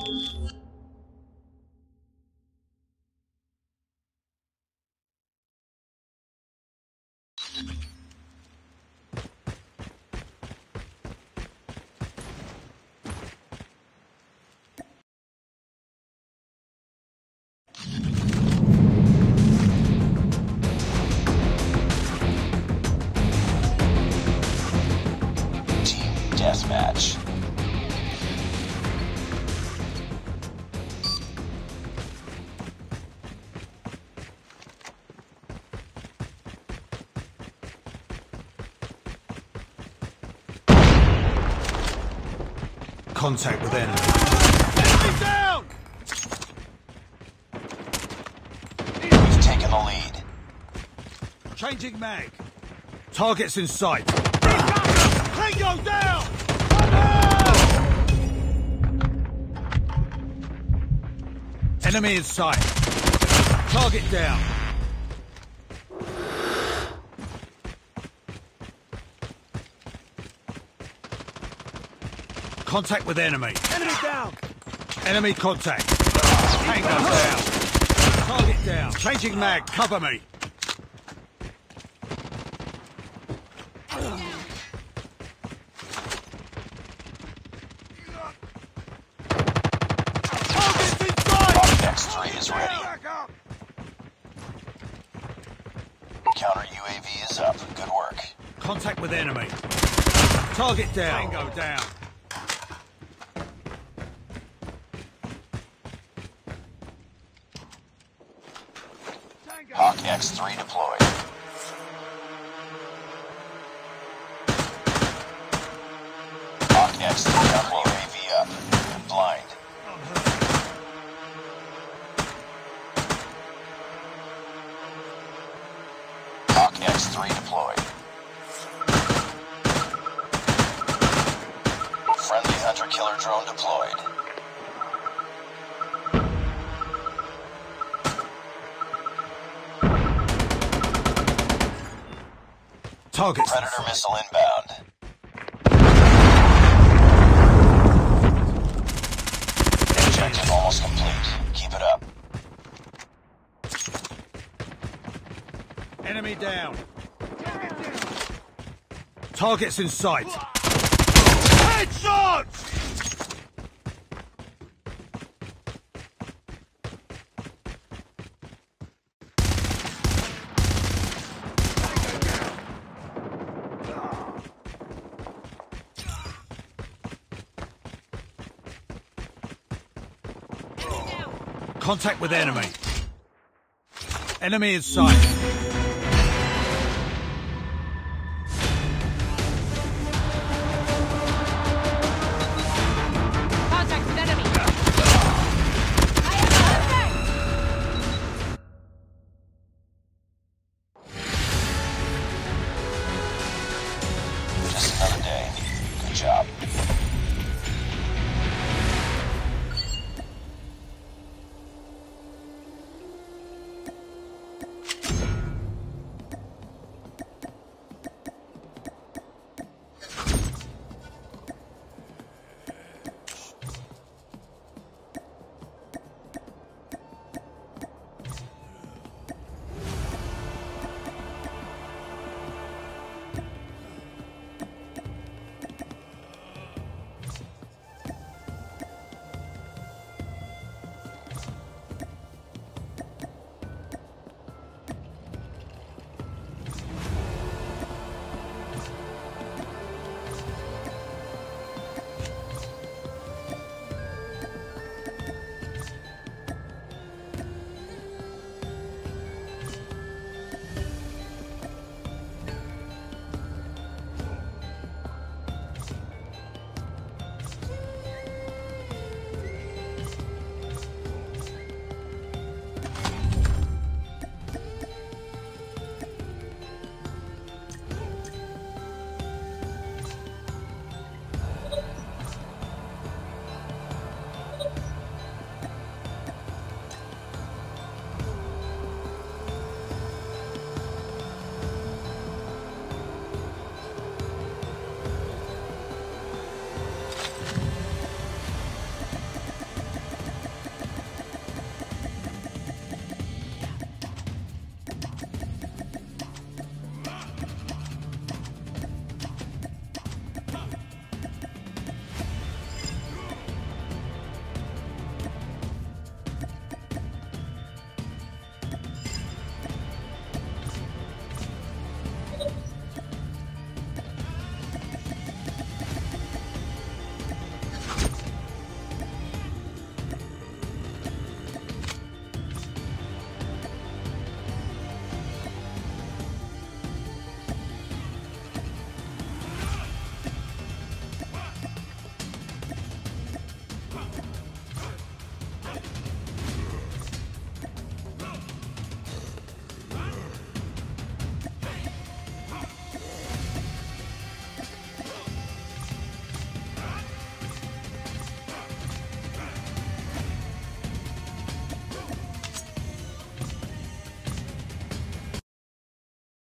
Deathmatch. Contact with enemy. Enemy down! We've taken the lead. Changing mag. Targets in sight. Tango down! Enemy in sight. Target down. Contact with enemy. Enemy down! Enemy contact. Tango down. Target down. Changing mag. Cover me. Target's inside! X3 is ready. Back up! Counter UAV is up. Good work. Contact with enemy. Target down. Tango down. Hawk X3 deployed. Hawk X3 counter UAV up. Blind. Hawk X3 deployed. Friendly hunter-killer drone deployed. Targets. Predator missile inbound. Objective almost complete. Keep it up. Enemy down. Targets in sight. Headshots! Contact with enemy. Enemy in sight. Contact with enemy. I have contact. Just another day. Good job.